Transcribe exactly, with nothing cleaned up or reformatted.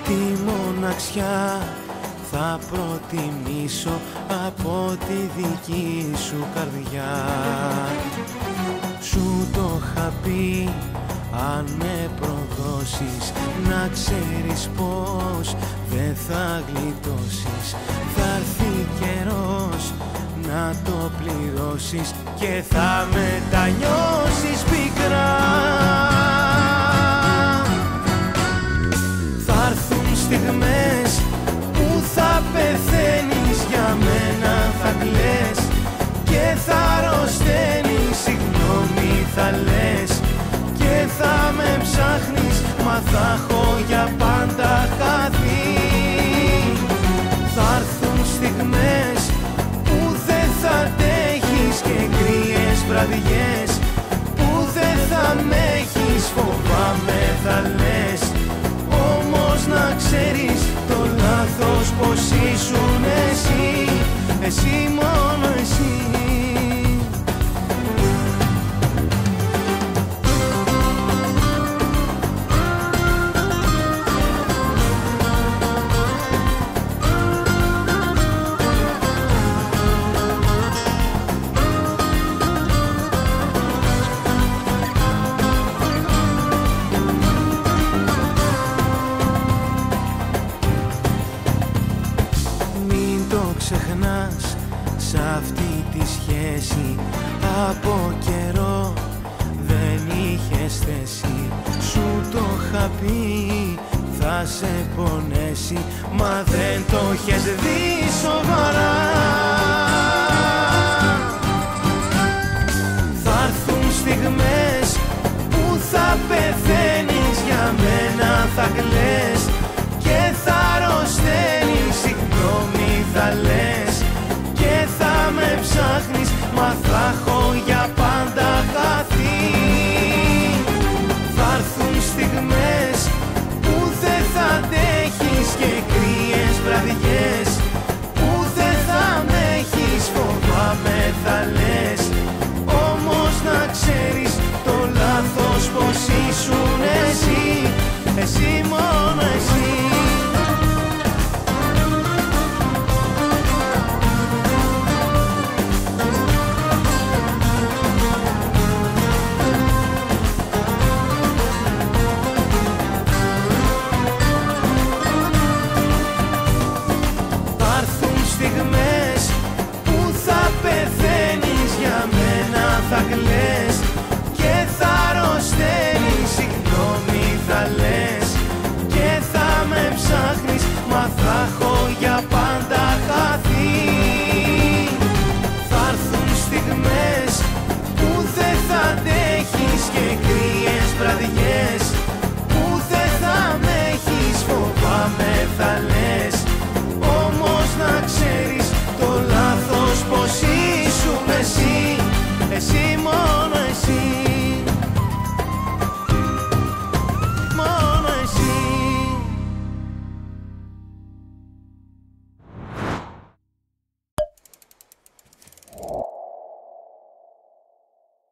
Τη μοναξιά θα προτιμήσω από τη δική σου καρδιά. Σου το είχα πει, αν με προδώσεις να ξέρεις πως δεν θα γλιτώσεις. Θα έρθει καιρός να το πληρώσεις και θα μετανιώσεις πικρά. Θα έρθουν στιγμές που θα πεθαίνεις, για μένα θα κλαις και θα αρρωσταίνεις. Συγγνώμη θα λες και θα με ψάχνεις, μα θα έχω για πάντα χαθεί. Θα έρθουν στιγμές που δεν θα αντέχεις και κρύες βραδιές που δεν θα με έχεις. Φοβάμαι θα λες, όμως να ξέρεις το λάθος πως ήσουν εσύ, εσύ μόνο εσύ. Ξεχνάς σ' αυτή τη σχέση, από καιρό δεν είχες θέση. Σου το είχα πει θα σε πονέσει, μα δεν το είχες δει σοβαρά. Θα έρθουν στιγμές που θα πεθαίνεις, για μένα θα κλαις και θα αρρωσταίνεις. Συγγνώμη θα λες και θα με ψάχνεις, μα θα έχω για πάντα χαθεί. Θα έρθουν στιγμές που δεν θα αντέχεις και κρύες βραδιές που δεν θα με έχεις. Φοβάμαι θα λες, όμως να ξέρεις το λάθος πως ήσουν εσύ, εσύ μόνο εσύ. Στιγμές που θα πεθαίνεις, για μένα θα κλαις και θα αρρωσταίνεις. Συγγνώμη θα λες και θα με ψάχνεις, μα θα έχω για πάντα χαθεί. Θα έρθουν στιγμές που δεν θα αντέχεις και κρύες βραδιές